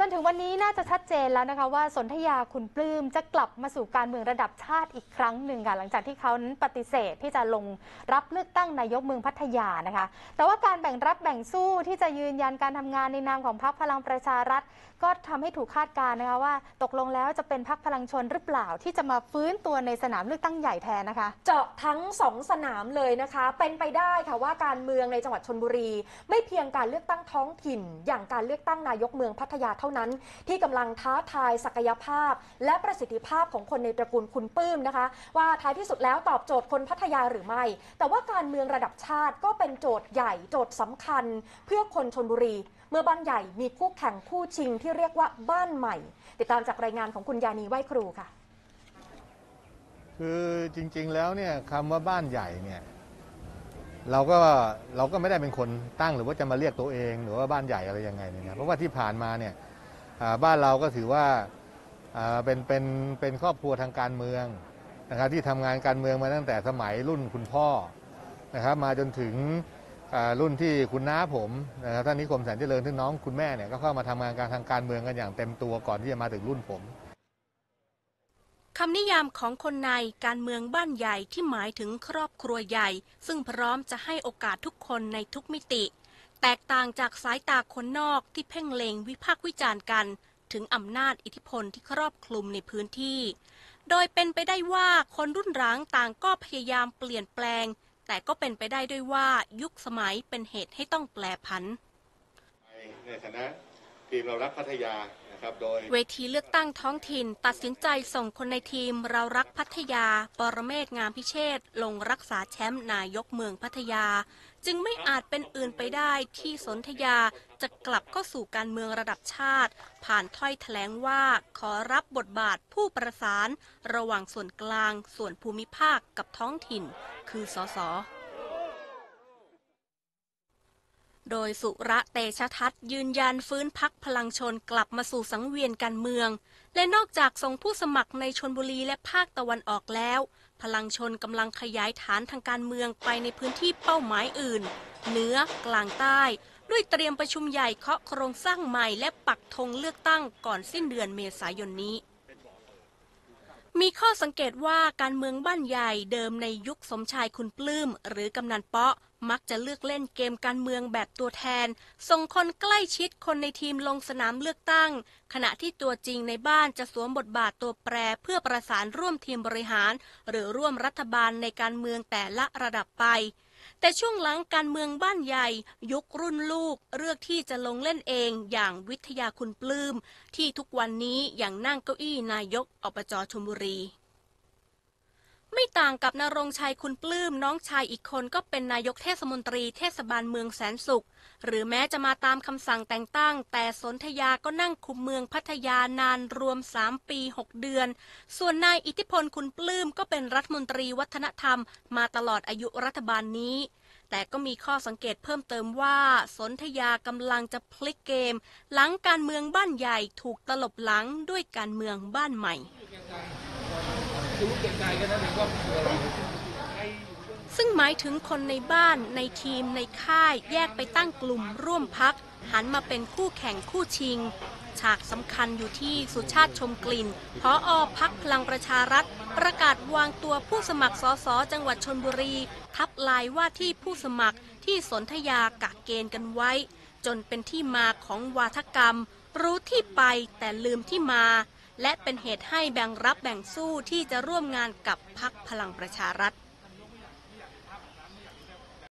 นถึงวันนี้น่าจะชัดเจนแล้วนะคะว่าสนธยาคุณปลื้มจะกลับมาสู่การเมืองระดับชาติอีกครั้งหนึ่งค่ะหลังจากที่เขานั้นปฏิเสธที่จะลงรับเลือกตั้งนายกเมืองพัทยานะคะแต่ว่าการแบ่งรับแบ่งสู้ที่จะยืนยันการทำงานในนามของพรรคพลังประชารัฐก็ทำให้ถูกคาดการณ์นะคะว่าตกลงแล้วจะเป็นพรรคพลังชนหรือเปล่าที่จะมาฟื้นตัวในสนามเลือกตั้งใหญ่แทนนะคะเจาะทั้ง2สนามเลยนะคะเป็นไปได้ค่ะว่าการเมืองในจังหวัดชลบุรีไม่เพียงการเลือกตั้งท้องถิ่นอย่างการเลือกตั้งนายกเมืองพัทยาเท่านั้นที่กำลังท้าทายศักยภาพและประสิทธิภาพของคนในตระกูลคุณปลื้มนะคะว่าท้ายที่สุดแล้วตอบโจทย์คนพัทยาหรือไม่แต่ว่าการเมืองระดับชาติก็เป็นโจทย์ใหญ่โจทย์สำคัญเพื่อคนชลบุรีเมื่อบ้านใหญ่มีคู่แข่งคู่ชิงที่เรียกว่าบ้านใหม่ติดตามจากรายงานของคุณยานีไหว้ครูค่ะคือจริงๆแล้วเนี่ยคำว่าบ้านใหญ่เนี่ยเราก็ไม่ได้เป็นคนตั้งหรือว่าจะมาเรียกตัวเองหรือว่าบ้านใหญ่อะไรยังไงเนี่ยเพราะว่าที่ผ่านมาเนี่ยบ้านเราก็ถือว่าเป็นครอบครัวทางการเมืองนะครับที่ทำงานการเมืองมาตั้งแต่สมัยรุ่นคุณพ่อนะครับมาจนถึงรุ่นที่คุณน้าผมนะครับท่านนิคมแสนเจริญที่น้องคุณแม่เนี่ยก็เข้ามาทำงานทางการเมืองกันอย่างเต็มตัวก่อนที่จะมาถึงรุ่นผมคำนิยามของคนในการเมืองบ้านใหญ่ที่หมายถึงครอบครัวใหญ่ซึ่งพร้อมจะให้โอกาสทุกคนในทุกมิติแตกต่างจากสายตาคนนอกที่เพ่งเล็งวิพากษ์วิจารณ์กันถึงอำนาจอิทธิพลที่ครอบคลุมในพื้นที่โดยเป็นไปได้ว่าคนรุ่นหลังต่างก็พยายามเปลี่ยนแปลงแต่ก็เป็นไปได้ด้วยว่ายุคสมัยเป็นเหตุให้ต้องแปรผันในฐานะทีมเรารักพัทยาโดยเวทีเลือกตั้งท้องถิ่นตัดสินใจส่งคนในทีมเรารักพัทยาปรเมศ งามพิเชษฐ์ลงรักษาแชมป์นายกเมืองพัทยาจึงไม่อาจเป็นอื่นไปได้ที่สนธยาจะกลับเข้าสู่การเมืองระดับชาติผ่านถ้อยแถลงว่าขอรับบทบาทผู้ประสานระหว่างส่วนกลางส่วนภูมิภาคกับท้องถิ่นคือสสโดยสุระเตชะทัศน์ยืนยันฟื้นพรรคพลังชนกลับมาสู่สังเวียนการเมืองและนอกจากส่งผู้สมัครในชลบุรีและภาคตะวันออกแล้วพลังชนกำลังขยายฐานทางการเมืองไปในพื้นที่เป้าหมายอื่นเหนือกลางใต้ด้วยเตรียมประชุมใหญ่เคาะโครงสร้างใหม่และปักธงเลือกตั้งก่อนสิ้นเดือนเมษายนนี้มีข้อสังเกตว่าการเมืองบ้านใหญ่เดิมในยุคสมชายคุณปลื้มหรือกำนันเปาะมักจะเลือกเล่นเกมการเมืองแบบตัวแทนส่งคนใกล้ชิดคนในทีมลงสนามเลือกตั้งขณะที่ตัวจริงในบ้านจะสวมบทบาทตัวแปรเพื่อประสานร่วมทีมบริหารหรือร่วมรัฐบาลในการเมืองแต่ละระดับไปแต่ช่วงหลังการเมืองบ้านใหญ่ยุครุ่นลูกเลือกที่จะลงเล่นเองอย่างวิทยาคุณปลื้มที่ทุกวันนี้ยังนั่งเก้าอี้นายกอบจ.ชลบุรีไม่ต่างกับณรงค์ชัยคุณปลื้มน้องชายอีกคนก็เป็นนายกเทศมนตรีเทศบาลเมืองแสนสุขหรือแม้จะมาตามคำสั่งแต่งตั้งแต่สนธยาก็นั่งคุมเมืองพัทยานานรวม3 ปี 6 เดือนส่วนนายอิทธิพลคุณปลื้มก็เป็นรัฐมนตรีวัฒนธรรมมาตลอดอายุรัฐบาลนี้แต่ก็มีข้อสังเกตเพิ่มเติมว่าสนธยากำลังจะพลิกเกมหลังการเมืองบ้านใหญ่ถูกตลบหลังด้วยการเมืองบ้านใหม่ซึ่งหมายถึงคนในบ้านในทีมในค่ายแยกไปตั้งกลุ่มร่วมพรรคหันมาเป็นคู่แข่งคู่ชิงฉากสำคัญอยู่ที่สุชาติชมกลิ่นผอ.พรรคพลังประชารัฐประกาศวางตัวผู้สมัครสสจังหวัดชลบุรีทับลายว่าที่ผู้สมัครที่สนธยากะเกณฑ์กันไว้จนเป็นที่มาของวาทกรรมรู้ที่ไปแต่ลืมที่มาและเป็นเหตุให้แบ่งรับแบ่งสู้ที่จะร่วมงานกับพรรคพลังประชารัฐ